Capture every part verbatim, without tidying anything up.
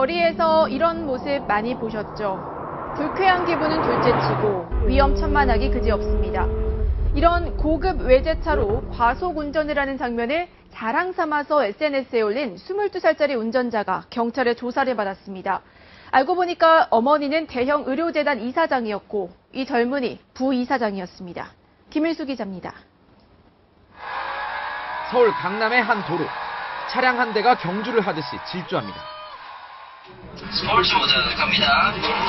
거리에서 이런 모습 많이 보셨죠? 불쾌한 기분은 둘째치고 위험천만하기 그지없습니다. 이런 고급 외제차로 과속 운전을 하는 장면을 자랑 삼아서 에스엔에스에 올린 스물두 살짜리 운전자가 경찰의 조사를 받았습니다. 알고 보니까 어머니는 대형 의료재단 이사장이었고 이 젊은이 부이사장이었습니다. 김일수 기자입니다. 서울 강남의 한 도로. 차량 한 대가 경주를 하듯이 질주합니다. 서울시 모드 갑니다.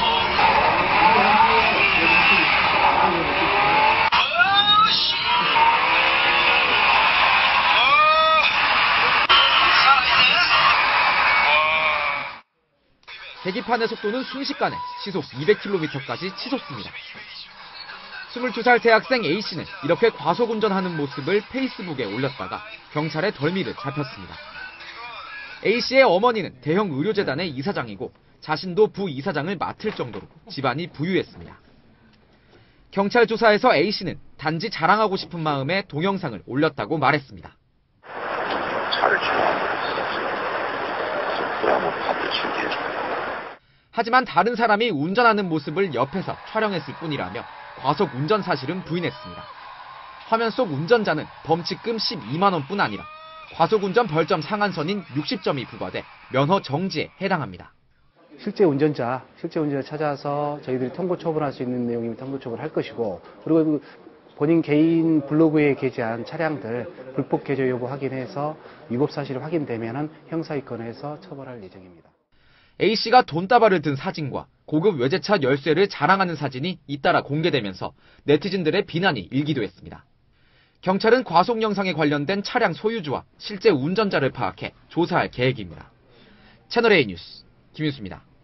계기판의 속도는 순식간에 시속 이백 킬로미터까지 치솟습니다. 스물두 살 대학생 A씨는 이렇게 과속운전하는 모습을 페이스북에 올렸다가 경찰에 덜미를 잡혔습니다. A씨의 어머니는 대형 의료재단의 이사장이고 자신도 부이사장을 맡을 정도로 집안이 부유했습니다. 경찰 조사에서 A씨는 단지 자랑하고 싶은 마음에 동영상을 올렸다고 말했습니다. 차를 지나가면서 그러면 밥을 챙겨줘. 하지만 다른 사람이 운전하는 모습을 옆에서 촬영했을 뿐이라며 과속 운전 사실은 부인했습니다. 화면 속 운전자는 범칙금 십이만 원뿐 아니라 과속운전 벌점 상한선인 육십 점이 부과돼 면허 정지에 해당합니다. 실제 운전자, 실제 운전자 찾아서 저희들이 통고 처분할 수 있는 내용이면 통고 처분할 것이고, 그리고 본인 개인 블로그에 게재한 차량들 불법 개조 여부 확인해서 위법 사실이 확인되면 형사입건해서 처벌할 예정입니다. A씨가 돈다발을 든 사진과 고급 외제차 열쇠를 자랑하는 사진이 잇따라 공개되면서 네티즌들의 비난이 일기도 했습니다. 경찰은 과속 영상에 관련된 차량 소유주와 실제 운전자를 파악해 조사할 계획입니다. 채널A 뉴스 김윤수입니다.